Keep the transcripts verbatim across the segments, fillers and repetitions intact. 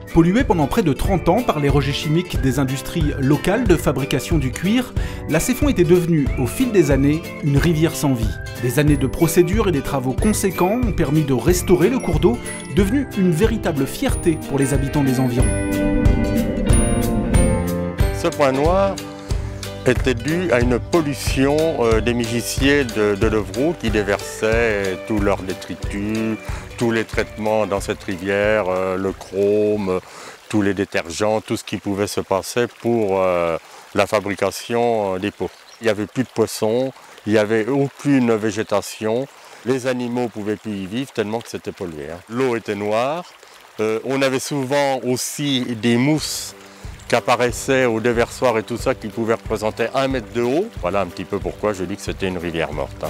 Polluée pendant près de trente ans par les rejets chimiques des industries locales de fabrication du cuir, la Ceffonds était devenue, au fil des années, une rivière sans vie. Des années de procédures et des travaux conséquents ont permis de restaurer le cours d'eau, devenu une véritable fierté pour les habitants des environs. Ce point noir était dû à une pollution euh, des mégissiers de, de Levroux qui déversaient tous leurs détritus, tous les traitements dans cette rivière, euh, le chrome, tous les détergents, tout ce qui pouvait se passer pour euh, la fabrication des pots. Il n'y avait plus de poissons, il n'y avait aucune végétation, les animaux ne pouvaient plus y vivre tellement que c'était pollué. Hein. L'eau était noire, euh, on avait souvent aussi des mousses qui apparaissaient au déversoir et tout ça, qui pouvaient représenter un mètre de haut. Voilà un petit peu pourquoi je dis que c'était une rivière morte. Hein.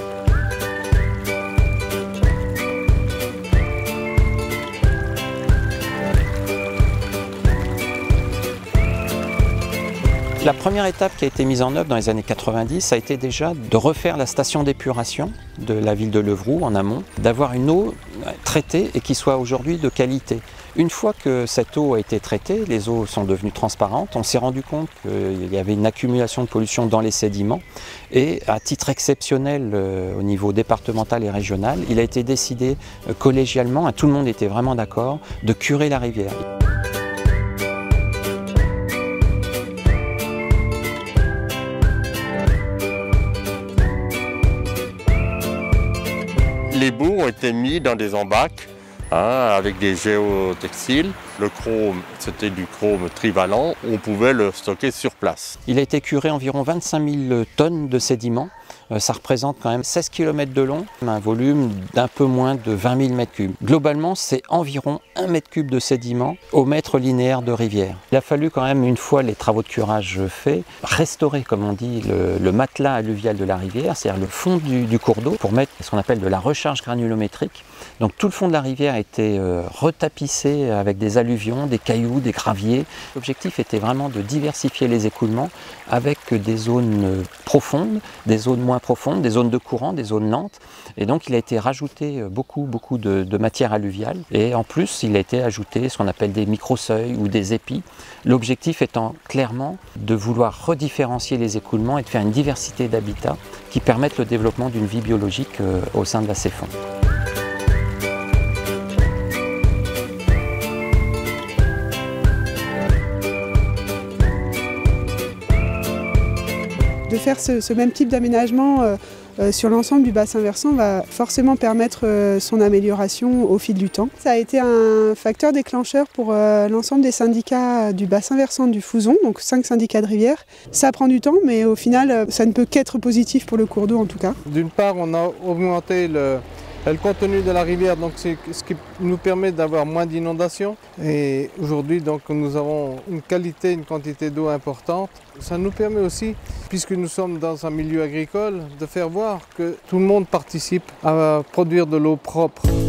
La première étape qui a été mise en œuvre dans les années quatre-vingt-dix, ça a été déjà de refaire la station d'épuration de la ville de Levroux en amont, d'avoir une eau traitée et qui soit aujourd'hui de qualité. Une fois que cette eau a été traitée, les eaux sont devenues transparentes, on s'est rendu compte qu'il y avait une accumulation de pollution dans les sédiments et à titre exceptionnel euh, au niveau départemental et régional, il a été décidé euh, collégialement, et tout le monde était vraiment d'accord, de curer la rivière. Les bouts ont été mis dans des embacs hein, avec des géotextiles. Le chrome, c'était du chrome trivalent, on pouvait le stocker sur place. Il a été curé environ vingt-cinq mille tonnes de sédiments. Ça représente quand même seize kilomètres de long, un volume d'un peu moins de vingt mille mètres cubes. Globalement, c'est environ un mètre cube de sédiment au mètre linéaire de rivière. Il a fallu quand même, une fois les travaux de curage faits, restaurer, comme on dit, le, le matelas alluvial de la rivière, c'est-à-dire le fond du, du cours d'eau, pour mettre ce qu'on appelle de la recharge granulométrique. Donc tout le fond de la rivière était euh, retapissé avec des alluvions, des cailloux, des graviers. L'objectif était vraiment de diversifier les écoulements avec des zones profondes, des zones moins profondes, des zones de courant, des zones lentes. Et donc il a été rajouté beaucoup, beaucoup de, de matière alluviale. Et en plus, il a été ajouté ce qu'on appelle des micro-seuils ou des épis. L'objectif étant clairement de vouloir redifférencier les écoulements et de faire une diversité d'habitats qui permettent le développement d'une vie biologique euh, au sein de la Ceffonds. De faire ce, ce même type d'aménagement euh, euh, sur l'ensemble du bassin versant va forcément permettre euh, son amélioration au fil du temps. Ça a été un facteur déclencheur pour euh, l'ensemble des syndicats du bassin versant du Fouzon, donc cinq syndicats de rivière. Ça prend du temps, mais au final, ça ne peut qu'être positif pour le cours d'eau en tout cas. D'une part, on a augmenté le, le contenu de la rivière, donc c'est ce qui nous permet d'avoir moins d'inondations. Et aujourd'hui, donc, nous avons une qualité, une quantité d'eau importante. Ça nous permet aussi, puisque nous sommes dans un milieu agricole, de faire voir que tout le monde participe à produire de l'eau propre.